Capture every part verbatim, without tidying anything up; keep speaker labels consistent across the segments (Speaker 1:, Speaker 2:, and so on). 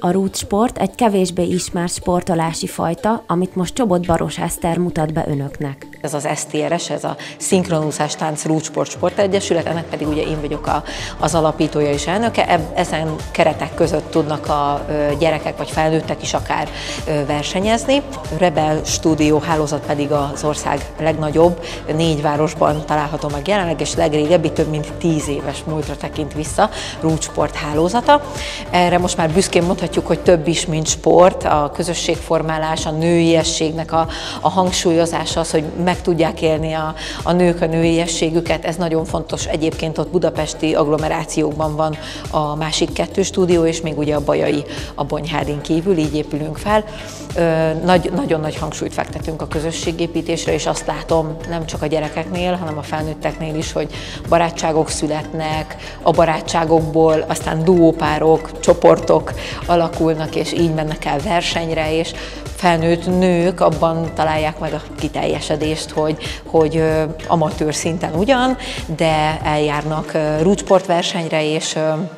Speaker 1: A rúdsport egy kevésbé ismert sportolási fajta, amit most Csobot Baros Eszter mutat be önöknek.
Speaker 2: Ez az es té er es, ez a Szinkronúszás Tánc Rúdsport Sportegyesület, ennek pedig ugye én vagyok a, az alapítója és elnöke. Ezen keretek között tudnak a gyerekek vagy felnőttek is akár versenyezni. Rebel Stúdió hálózat pedig az ország legnagyobb, négy városban található meg jelenleg, és legrégebbi, több mint tíz éves múltra tekint vissza rúdsport hálózata. Erre most már büszkén mondhatjuk, hogy több is, mint sport, a közösségformálás, a nőiességnek a, a hangsúlyozása, az, hogy meg tudják élni a, a nők a nőiességüket, ez nagyon fontos. Egyébként ott budapesti agglomerációkban van a másik kettő stúdió, és még ugye a Bajai a Bonyhádin kívül, így épülünk fel. Nagy, nagyon nagy hangsúlyt fektetünk a közösségépítésre, és azt látom nem csak a gyerekeknél, hanem a felnőtteknél is, hogy barátságok születnek, a barátságokból aztán duópárok, csoportok alakulnak, és így mennek el versenyre, és felnőtt nők abban találják meg a kiteljesedést, hogy, hogy amatőr szinten ugyan, de eljárnak rúdsportversenyre, és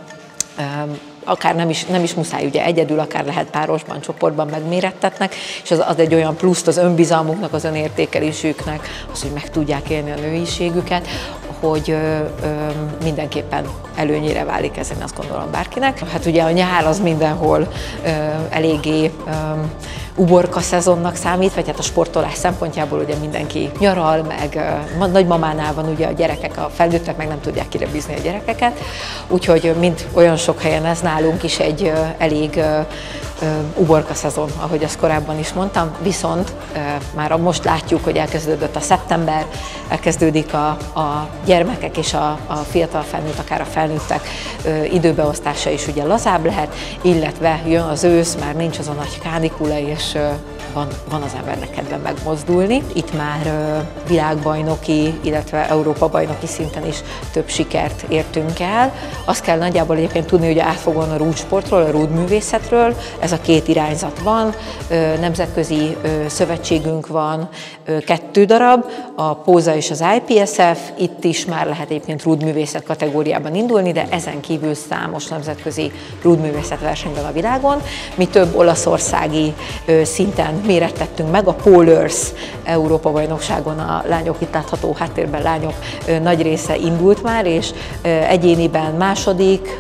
Speaker 2: akár nem is, nem is muszáj, ugye egyedül, akár lehet párosban, csoportban megmérettetnek, és az, az egy olyan pluszt az önbizalmuknak, az önértékelésüknek, az, hogy meg tudják élni a nőiségüket, hogy ö, ö, mindenképpen előnyére válik ez, én azt gondolom bárkinek. Hát ugye a nyár az mindenhol ö, eléggé ö, uborka szezonnak számít, vagy hát a sportolás szempontjából ugye mindenki nyaral, meg ö, nagymamánál van ugye a gyerekek, a felnőttek meg nem tudják kire bízni a gyerekeket, úgyhogy mint olyan sok helyen ez nálunk is egy ö, elég ö, uborka szezon, ahogy azt korábban is mondtam, viszont már most látjuk, hogy elkezdődött a szeptember, elkezdődik a, a gyermekek és a, a fiatal felnőtt, akár a felnőttek időbeosztása is ugye lazább lehet, illetve jön az ősz, már nincs az a nagy kánikula, és van, van az embernek kedve megmozdulni. Itt már világbajnoki, illetve Európa-bajnoki szinten is több sikert értünk el. Azt kell nagyjából egyébként tudni, hogy átfogóan a rúdsportról, a rúdművészetről, ez a két irányzat van, nemzetközi szövetségünk van, kettő darab, a Póza és az i pé es ef, itt is már lehet egyébként rúdművészet kategóriában indulni, de ezen kívül számos nemzetközi rúdművészet verseny van a világon. Mi több olaszországi szinten mérettettünk meg, a Polars Európa-bajnokságon a lányok, itt látható háttérben lányok nagy része indult már, és egyéniben második,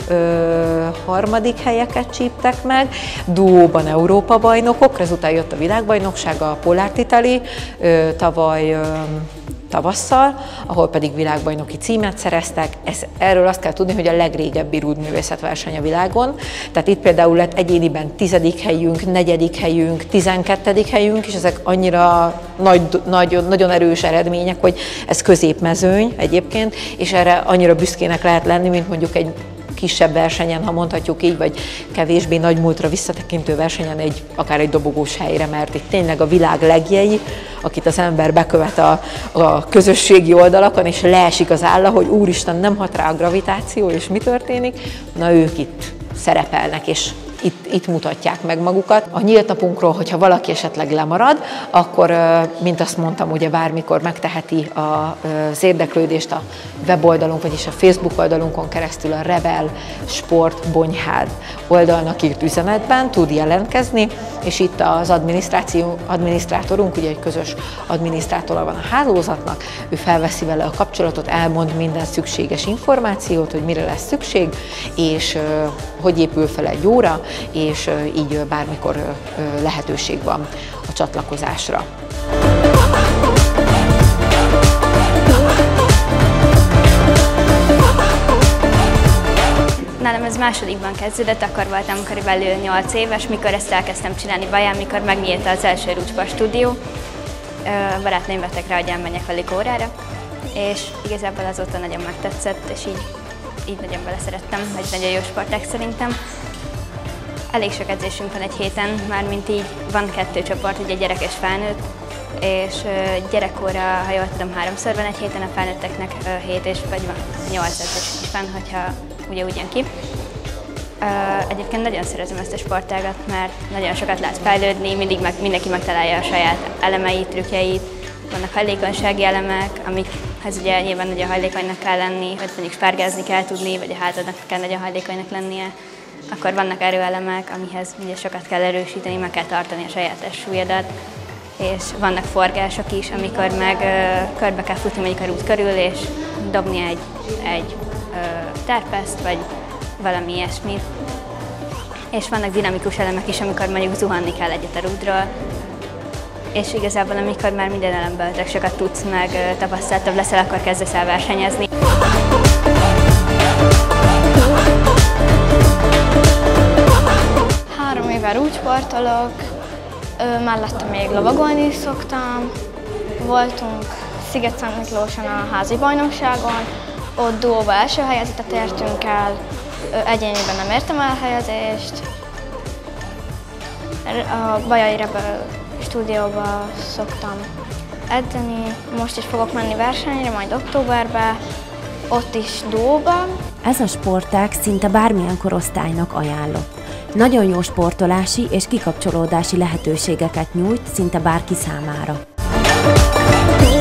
Speaker 2: harmadik helyeket csíptek meg, duóban Európa-bajnokok, ezután jött a világbajnokság, a Polart Italy tavaly tavasszal, ahol pedig világbajnoki címet szereztek. Ez, erről azt kell tudni, hogy a legrégebbi rúdművészetverseny a világon. Tehát itt például lett egyéniben tizedik helyünk, negyedik helyünk, tizenkettedik helyünk, és ezek annyira nagy, nagy, nagyon erős eredmények, hogy ez középmezőny egyébként, és erre annyira büszkének lehet lenni, mint mondjuk egy kisebb versenyen, ha mondhatjuk így, vagy kevésbé nagy múltra visszatekintő versenyen, egy, akár egy dobogós helyre, mert itt tényleg a világ legjei, akit az ember bekövet a, a közösségi oldalakon, és leesik az álla, hogy úristen, nem hat rá a gravitáció, és mi történik, na ők itt szerepelnek, és Itt, itt mutatják meg magukat. A nyílt napunkról, hogyha valaki esetleg lemarad, akkor, mint azt mondtam, ugye bármikor megteheti az érdeklődést a weboldalunk, vagyis a Facebook oldalunkon keresztül a Rebel Sport Bonyhád oldalnak írt üzenetben tud jelentkezni, és itt az adminisztráció, adminisztrátorunk, ugye egy közös adminisztrátora van a hálózatnak, ő felveszi vele a kapcsolatot, elmond minden szükséges információt, hogy mire lesz szükség, és hogy épül fel egy óra, és így bármikor lehetőség van a csatlakozásra.
Speaker 3: Nálam ez másodikban kezdődött, akkor voltam körülbelül nyolc éves, mikor ezt elkezdtem csinálni Baján, mikor megnyílt az első rúdsport stúdió. Barátnőim vettek rá, hogy elmenjek velük órára, és igazából azóta nagyon megtetszett, és így, így nagyon beleszerettem, hogy nagyon jó sporták szerintem. Elég sok edzésünk van egy héten, mármint így van kettő csoport, ugye gyerek és felnőtt, és gyerekkorra, ha jól tudom, háromszor van egy héten, a felnőtteknek hét és vagy nyolc edzésünk is van, hogyha ugye úgy jön ki. Egyébként nagyon szeretem ezt a sportágat, mert nagyon sokat lehet fejlődni, mindig meg, mindenki megtalálja a saját elemeit, trükkjeit, vannak hajlékonysági elemek, amikhez ugye nyilván nagyon hajlékonynak kell lenni, vagy mondjuk spárgázni kell tudni, vagy a hátadnak kell nagyon hajlékonynak lennie. akkor vannak erőelemek, amihez ugye sokat kell erősíteni, meg kell tartani a saját testsúlyodat, és vannak forgások is, amikor meg ö, körbe kell futni mondjuk a rút körül, és dobni egy, egy ö, terpeszt, vagy valami ilyesmit. És vannak dinamikus elemek is, amikor mondjuk zuhanni kell egyet a rúdról, és igazából amikor már minden elemből tök sokat tudsz, meg ö, tapasztaltabb leszel, akkor kezdesz el versenyezni.
Speaker 4: Három éve rúdsportolok, mellette még lovagolni is szoktam. Voltunk Sziget-Szent Miklóson a házi bajnokságon, ott duóba első helyezetet értünk el, egyéniben nem értem el helyezést. A Bajai Rebel stúdióba szoktam edzeni, most is fogok menni versenyre, majd októberben, ott is duóban.
Speaker 1: Ez a sportág szinte bármilyen korosztálynak ajánlott. Nagyon jó sportolási és kikapcsolódási lehetőségeket nyújt szinte bárki számára.